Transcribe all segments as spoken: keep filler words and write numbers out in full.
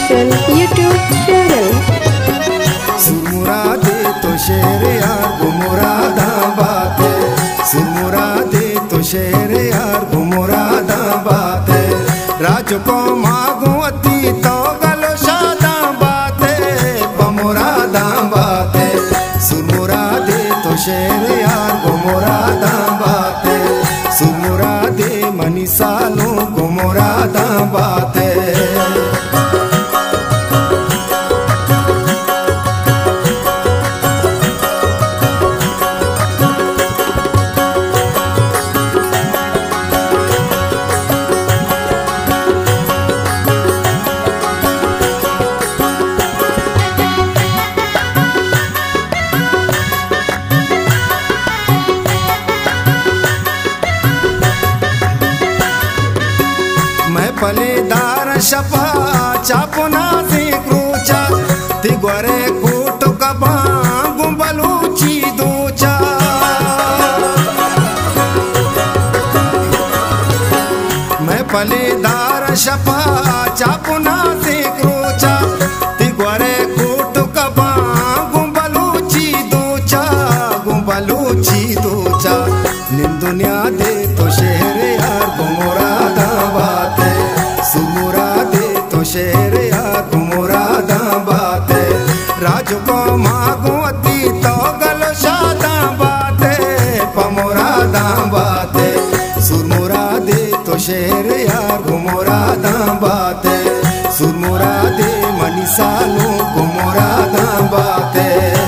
Official YouTube channel. सुरमुरादे तो शेर यार गुमुरादा बाते, सुरमुरादे तो शेर यार गुमुरादा बाते, राज को मागू अती तो गलो शादा बाते, बमुरादा बाते, सुरमुरादे तो शेर यार गुमुरादा बाते, सुरमुरादे मनी सालों गुमुरादा बाते। पलेदार शपा चापुना से क्रूचा तिगोरे कूट कबा गुंबलूची दूचा, मैं पलेदार शपा चापुना से क्रूचा तिगोरे कूट कबा गुंबलूची दूचा, गुंबलूची दूचा, निम दुनिया दे तो शहर यार गुमुरादा बाते, सुरमुरादे तो शेर यार गुमुरादा बाते, राज को मागू अती तो गलो शादा बाते, पमुरादा बाते, सुरमुरादे तो शेर यार गुमुरादा बाते, सुरमुरादे मनी सालों गुमुरादा बाते।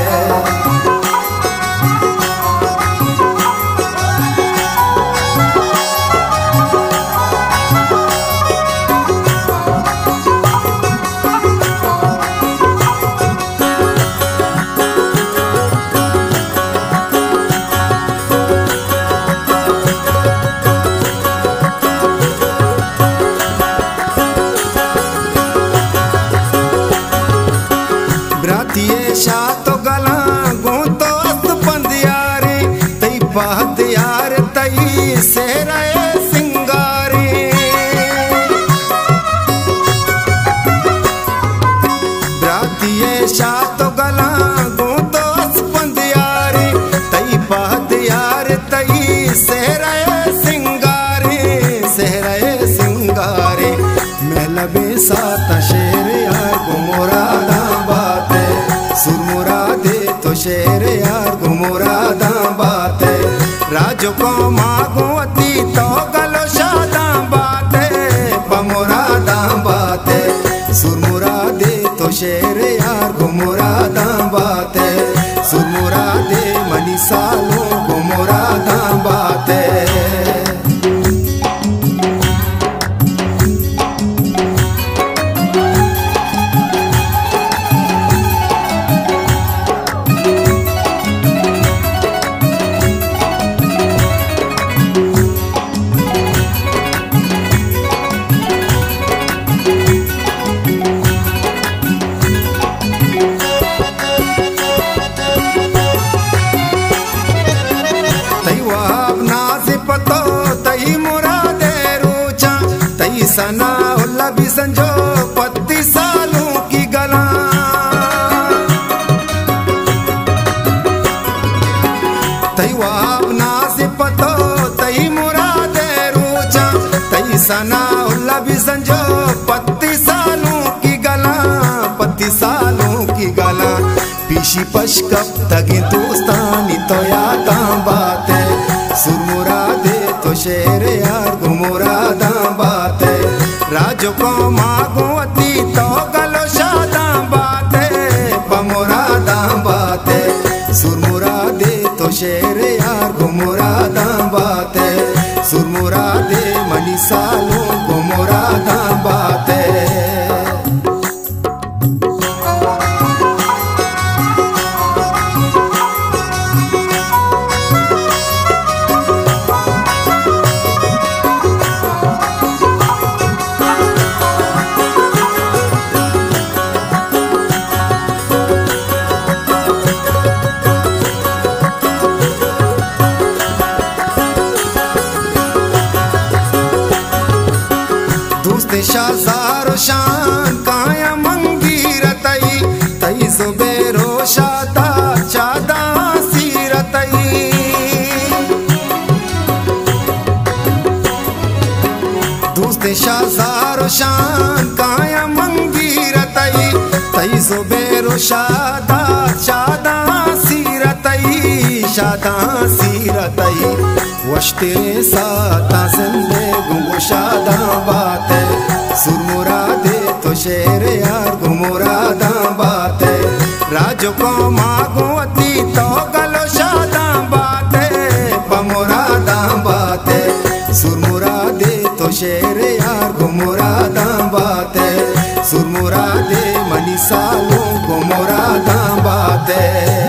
ये शातो गला गो तो अस्त पंदियारे तई बात यार तई सेराए सिंगारे, ब्रातिये शातो गला गो तो अस्त पंदियारे तई बात यार तई सेराए सिंगारे, सेराए सिंगारे, महलबे सात शेर यार गुमुरादा बाते, सुरमुरादे तो शेर यार गुमुरादा बाते, राज को मागू अती तो गलो शादा बाते, बमुरादा बाते, सुरमुरादे तो शेर यार गुमुरादा बाते, सुरमुरादे मनी सालों गुमुरादा बाते। सना उल्ला भी संजो पत्ती सालों की गला, तई वाप ना से पतो तई मुरादे रूचा, तई सना उल्ला भी संजो पत्ती सालों की गला, पत्ती सालों की गला, पीशी पशकप तगे दोस्तानी तो यादा बाते, सुरमुरादे तो शेर यार गुमुरादा बाते, राज को मागू अती तो गलो शादा बाते, बमुरादा बाते, सुरमुरादे तो शेर यार गुमुरादा बाते, सुरमुरादे मनी सालों गुमुरादा बाते। शाज़ार शान कायम शान काया मंगी रतई तई सो बेरो शादा शादा सीरतई शादा सीरतई वश्ते साता संदे गुंगो शादा बाते सुरमुरा दे तो शेर यार गुमुरा दा बाते राजो को मागो अती तो गलो शादा बाते पमुरा दा बाते सुरमुरा दे तो शेर यार गुमुरा दा बाते सुरमुरा दे मनी सालों गुमुरा दा बाते।